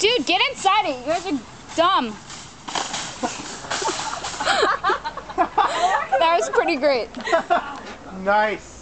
Dude, get inside it. You guys are dumb. That was pretty great. Nice.